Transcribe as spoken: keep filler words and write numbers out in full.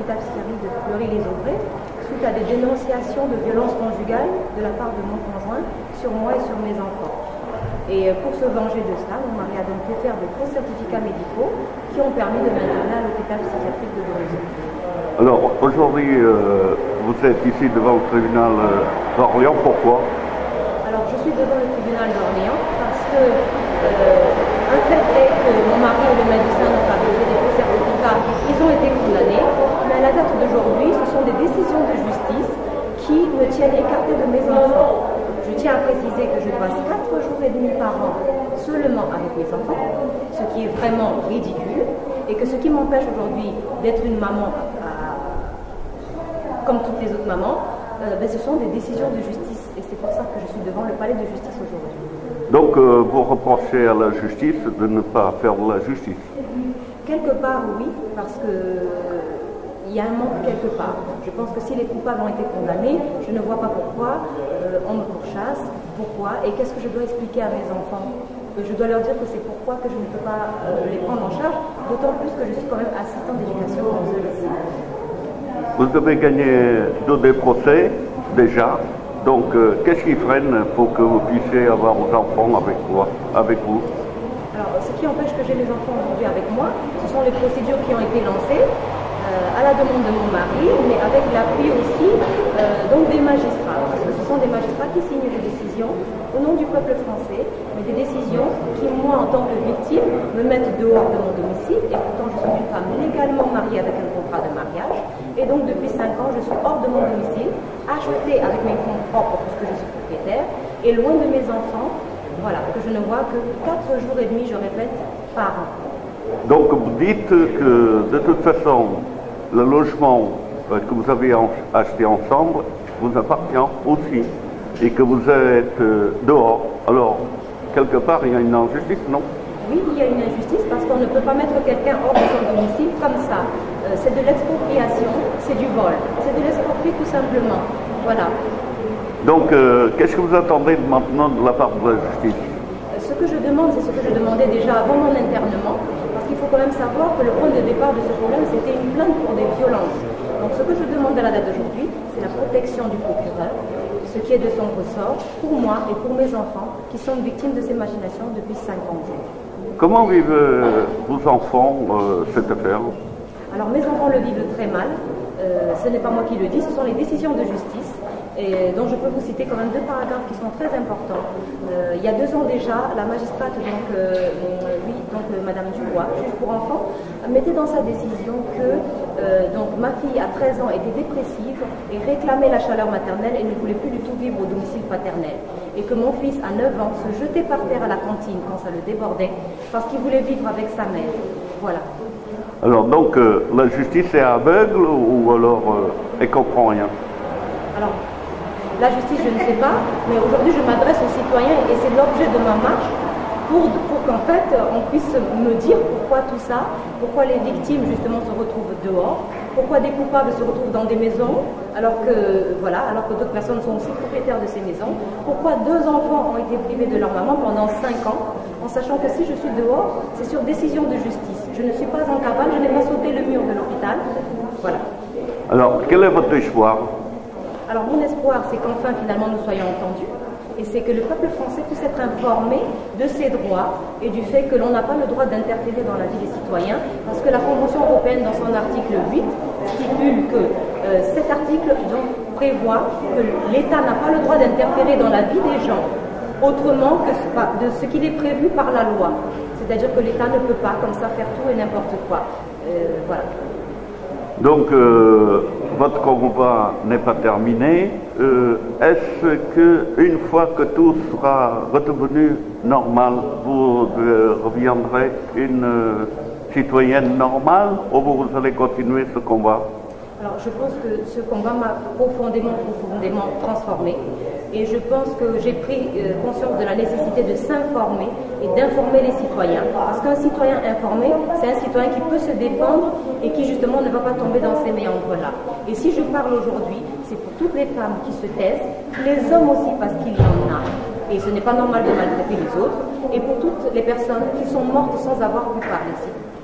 l'hôpital psychiatrique de Fleury-les-Aubrais suite à des dénonciations de violences conjugales de la part de mon conjoint sur moi et sur mes enfants. Et pour se venger de cela, mon mari a donc fait faire de faux certificats médicaux qui ont permis de m'interner à l'hôpital psychiatrique de Dorothée. Alors aujourd'hui, euh, vous êtes ici devant le tribunal euh, d'Orléans, pourquoi? Alors je suis devant le tribunal d'Orléans parce que euh, un fait est que mon mari et le médecin n'ont pas fait des faux certificats, ils ont été condamnés, mais à la date d'aujourd'hui, ce sont des décisions de justice qui me tiennent écartée de mes enfants. Je tiens à préciser que je passe quatre jours et demi par an seulement avec mes enfants, ce qui est vraiment ridicule, et que ce qui m'empêche aujourd'hui d'être une maman à, comme toutes les autres mamans, euh, ben, ce sont des décisions de justice, et c'est pour ça que je suis devant le palais de justice aujourd'hui. Donc euh, vous reprochez à la justice de ne pas faire de la justice? Quelque part oui, parce que il y a un manque quelque part. Je pense que si les coupables ont été condamnés, je ne vois pas pourquoi euh, on me pourchasse, pourquoi, et qu'est-ce que je dois expliquer à mes enfants? Je dois leur dire que c'est pourquoi que je ne peux pas euh, les prendre en charge, d'autant plus que je suis quand même assistante d'éducation dans ce lycée. Vous avez gagné deux des procès, déjà, donc euh, qu'est-ce qui freine pour que vous puissiez avoir vos enfants avec, quoi, avec vous? Alors, ce qui empêche que j'ai les enfants aujourd'hui avec moi, ce sont les procédures qui ont été lancées, Euh, à la demande de mon mari, mais avec l'appui aussi euh, donc des magistrats, parce que ce sont des magistrats qui signent des décisions au nom du peuple français, mais des décisions qui, moi, en tant que victime, me mettent dehors de mon domicile, et pourtant je suis une femme légalement mariée avec un contrat de mariage, et donc depuis cinq ans, je suis hors de mon domicile, achetée avec mes fonds propres, puisque je suis propriétaire, et loin de mes enfants, voilà, que je ne vois que quatre jours et demi, je répète, par an. Donc vous dites que de toute façon, le logement que vous avez acheté ensemble vous appartient aussi et que vous êtes dehors. Alors, quelque part, il y a une injustice, non? Oui, il y a une injustice parce qu'on ne peut pas mettre quelqu'un hors de son domicile comme ça. Euh, c'est de l'expropriation, c'est du vol. C'est de l'escroquerie tout simplement. Voilà. Donc, euh, qu'est-ce que vous attendez maintenant de la part de la justice? Ce que je demande, c'est ce que je demandais déjà avant mon internement, parce qu'il faut quand même savoir que le point de départ de ce problème, c'était une plainte pour des violences. Donc ce que je demande à la date d'aujourd'hui, c'est la protection du procureur, ce qui est de son ressort, pour moi et pour mes enfants, qui sont victimes de ces machinations depuis cinq ans. Comment vivent vos enfants euh, cette affaire? Alors mes enfants le vivent très mal, euh, ce n'est pas moi qui le dis, ce sont les décisions de justice. Et dont je peux vous citer quand même deux paragraphes qui sont très importants. Euh, il y a deux ans déjà, la magistrate, donc, euh, oui, donc euh, Madame Dubois, juge pour enfants, mettait dans sa décision que euh, donc, ma fille à treize ans était dépressive et réclamait la chaleur maternelle et ne voulait plus du tout vivre au domicile paternel. Et que mon fils à neuf ans se jetait par terre à la cantine quand ça le débordait parce qu'il voulait vivre avec sa mère. Voilà. Alors donc euh, la justice est aveugle ou alors euh, elle comprend rien? Alors, la justice, je ne sais pas, mais aujourd'hui, je m'adresse aux citoyens et c'est l'objet de ma marche pour, pour qu'en fait, on puisse me dire pourquoi tout ça, pourquoi les victimes, justement, se retrouvent dehors, pourquoi des coupables se retrouvent dans des maisons, alors que, voilà, alors que d'autres personnes sont aussi propriétaires de ces maisons, pourquoi deux enfants ont été privés de leur maman pendant cinq ans, en sachant que si je suis dehors, c'est sur décision de justice. Je ne suis pas en cabane, je n'ai pas sauté le mur de l'hôpital. Voilà. Alors, quel est votre espoir? Alors mon espoir, c'est qu'enfin finalement nous soyons entendus et c'est que le peuple français puisse être informé de ses droits et du fait que l'on n'a pas le droit d'interférer dans la vie des citoyens parce que la Convention européenne dans son article huit stipule que euh, cet article donc, prévoit que l'État n'a pas le droit d'interférer dans la vie des gens autrement que de ce qu'il est prévu par la loi. C'est-à-dire que l'État ne peut pas comme ça faire tout et n'importe quoi. Euh, voilà. Donc, euh, votre combat n'est pas terminé. Euh, Est-ce qu'une fois que tout sera redevenu normal, vous euh, reviendrez une euh, citoyenne normale ou vous allez continuer ce combat? Alors, je pense que ce combat m'a profondément, profondément transformée. Et je pense que j'ai pris euh, conscience de la nécessité de s'informer et d'informer les citoyens. Parce qu'un citoyen informé, c'est un citoyen qui peut se défendre et qui justement ne va pas tomber dans ces méandres-là. Et si je parle aujourd'hui, c'est pour toutes les femmes qui se taisent, les hommes aussi parce qu'il y en a. Et ce n'est pas normal de maltraiter les autres. Et pour toutes les personnes qui sont mortes sans avoir pu parler.